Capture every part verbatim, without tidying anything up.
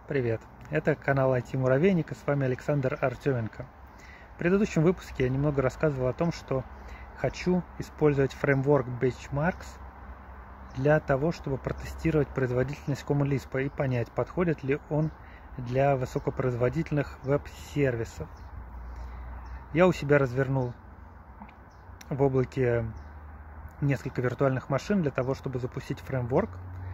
Привет! Это канал ай ти-муравейник, и с вами Александр Артеменко. В предыдущем выпуске я немного рассказывал о том, что хочу использовать фреймворк Benchmarks для того, чтобы протестировать производительность Common Lisp и понять, подходит ли он для высокопроизводительных веб-сервисов. Я у себя развернул в облаке несколько виртуальных машин для того, чтобы запустить фреймворк.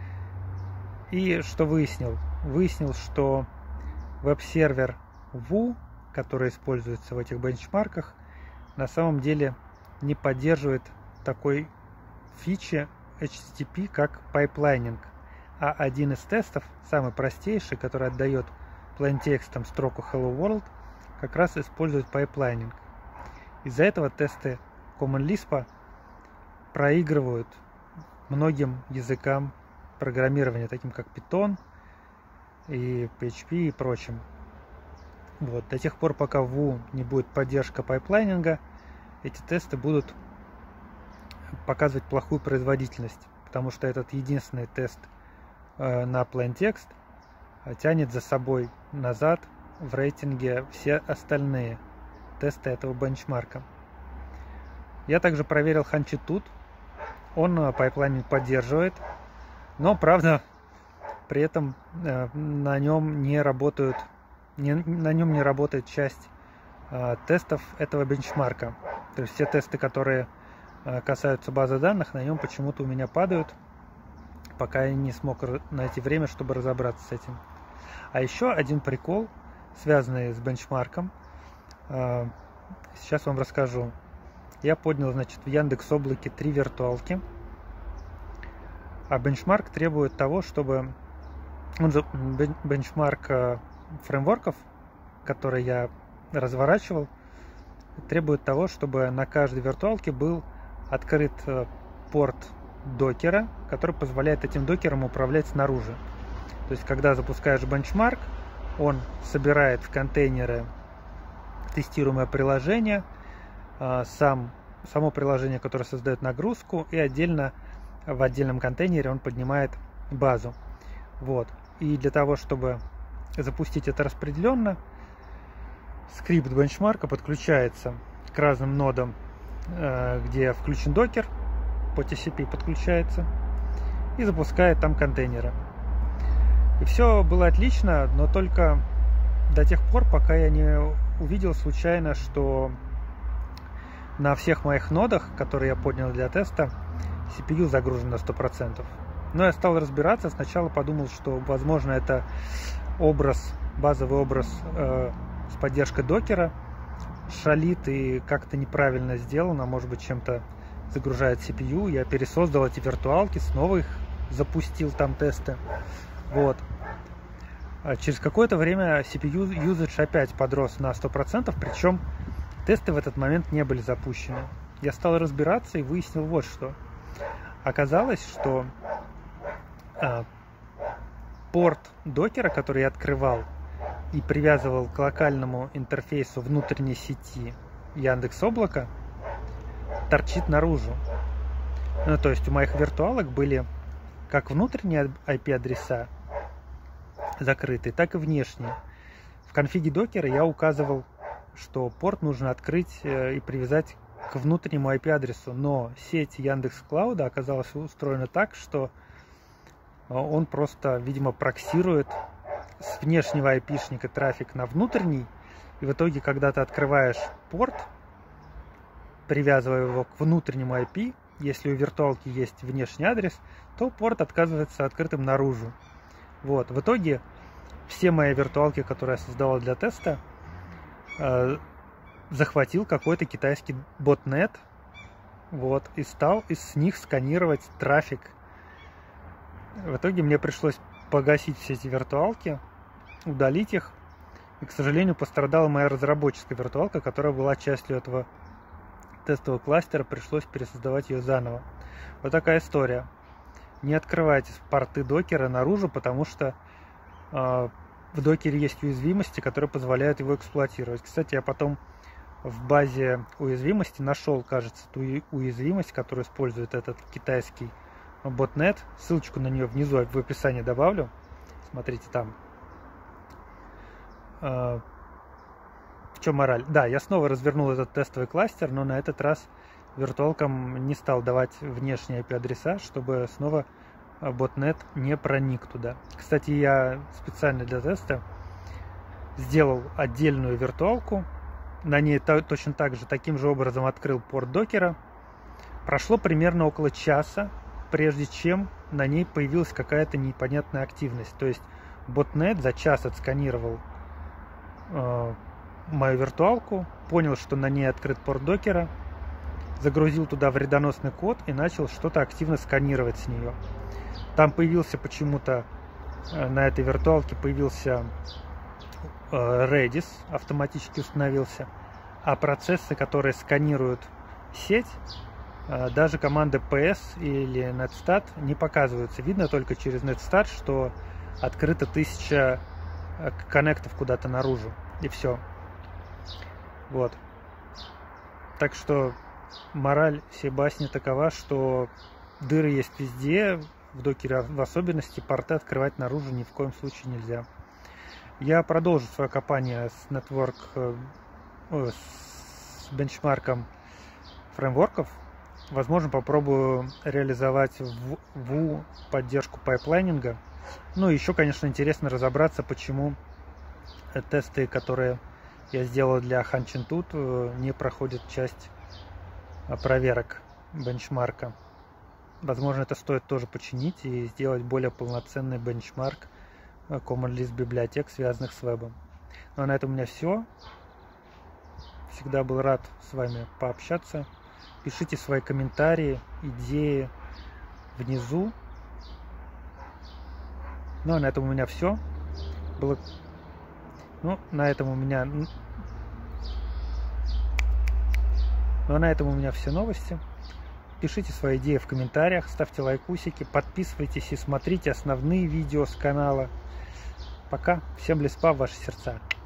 И что выяснил? Выяснил, что веб-сервер Vue, который используется в этих бенчмарках, на самом деле не поддерживает такой фичи эйч ти ти пи, как пайплайнинг. А один из тестов, самый простейший, который отдает plainтекстом строку Hello World, как раз использует пайплайнинг. Из-за этого тесты Common Lisp проигрывают многим языкам программирования, таким как Python и пи эйч пи и прочим. Вот. До тех пор, пока в Vue не будет поддержка пайплайнинга, эти тесты будут показывать плохую производительность, потому что этот единственный тест э, на plaintext тянет за собой назад в рейтинге все остальные тесты этого бенчмарка. Я также проверил Hangtut. Он пайплайнинг поддерживает, но, правда, при этом э, на нем не работают, не, на нем не работает часть э, тестов этого бенчмарка. То есть все тесты, которые э, касаются базы данных, на нем почему-то у меня падают, пока я не смог найти время, чтобы разобраться с этим. А еще один прикол, связанный с бенчмарком, э, сейчас вам расскажу. Я поднял, значит, в Яндекс.Облаке три виртуалки. А бенчмарк требует того, чтобы он, бенчмарк фреймворков, который я разворачивал, требует того, чтобы на каждой виртуалке был открыт порт докера, который позволяет этим докером управлять снаружи. То есть, когда запускаешь бенчмарк, он собирает в контейнеры тестируемое приложение, сам, само приложение, которое создает нагрузку, и отдельно в отдельном контейнере он поднимает базу. Вот. И для того, чтобы запустить это распределенно, скрипт бенчмарка подключается к разным нодам, где включен докер, по ти си пи подключается, и запускает там контейнеры. И все было отлично, но только до тех пор, пока я не увидел случайно, что на всех моих нодах, которые я поднял для теста, си пи ю загружен на сто процентов. Но я стал разбираться. Сначала подумал, что, возможно, это образ, базовый образ э, с поддержкой докера шалит и как-то неправильно сделано, может быть, чем-то загружает си пи ю. Я пересоздал эти виртуалки, снова их запустил, там тесты. Вот. А через какое-то время си пи ю usage опять подрос на сто процентов, причем тесты в этот момент не были запущены. Я стал разбираться и выяснил вот что. Оказалось, что а, порт докера, который я открывал и привязывал к локальному интерфейсу внутренней сети Яндекс.Облака, торчит наружу. Ну, то есть у моих виртуалок были как внутренние ай пи-адреса закрытые, так и внешние. В конфиге докера я указывал, что порт нужно открыть и привязать к внутреннему ай пи-адресу, но сеть Яндекс.Клауда оказалась устроена так, что он просто, видимо, проксирует с внешнего айпишника трафик на внутренний, и в итоге, когда ты открываешь порт, привязывая его к внутреннему ай пи, если у виртуалки есть внешний адрес, то порт отказывается открытым наружу. Вот. В итоге все мои виртуалки, которые я создавал для теста, захватил какой-то китайский ботнет, вот, и стал из них сканировать трафик. В итоге мне пришлось погасить все эти виртуалки, удалить их, и, к сожалению, пострадала моя разработческая виртуалка, которая была частью этого тестового кластера, пришлось пересоздавать ее заново. Вот такая история. Не открывайте порты докера наружу, потому что э, в докере есть уязвимости, которые позволяют его эксплуатировать. Кстати, я потом в базе уязвимости нашел, кажется, ту уязвимость, которую использует этот китайский ботнет. Ссылочку на нее внизу в описании добавлю. Смотрите там. в чем мораль? Да, я снова развернул этот тестовый кластер, но на этот раз виртуалкам не стал давать внешние ай пи-адреса, чтобы снова ботнет не проник туда. Кстати, я специально для теста сделал отдельную виртуалку. На ней точно так же, таким же образом открыл порт докера. Прошло примерно около часа, прежде чем на ней появилась какая-то непонятная активность. То есть ботнет за час отсканировал э, мою виртуалку, понял, что на ней открыт порт докера, загрузил туда вредоносный код и начал что-то активно сканировать с нее. Там появился почему-то, э, на этой виртуалке появился э, Redis, автоматически установился, а процессы, которые сканируют сеть, даже команды пи эс или netstat не показываются. Видно только через netstat, что открыто тысяча коннектов куда-то наружу. И все. Вот. Так что мораль всей басни такова, что дыры есть везде, в докере в особенности, порты открывать наружу ни в коем случае нельзя. Я продолжу свое копание с network, с бенчмарком фреймворков. Возможно, попробую реализовать в Vue поддержку пайплайнинга. Ну, еще, конечно, интересно разобраться, почему тесты, которые я сделал для Ханчинтут, не проходят часть проверок бенчмарка. Возможно, это стоит тоже починить и сделать более полноценный бенчмарк Common List библиотек, связанных с вебом. Ну, а на этом у меня все. Всегда был рад с вами пообщаться. Пишите свои комментарии, идеи внизу. Ну, а на этом у меня все. Было... Ну, на этом у меня... Ну, а на этом у меня все новости. Пишите свои идеи в комментариях, ставьте лайкусики, подписывайтесь и смотрите основные видео с канала. Пока. Всем блеспа в ваши сердца.